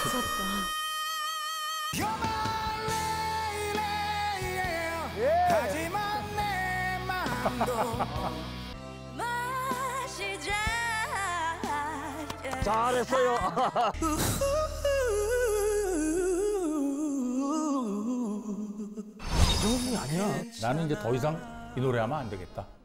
하지만 내 마음도 마시자. 잘했어요. 나는 이제 더 이상 이 노래 하면 안 되겠다.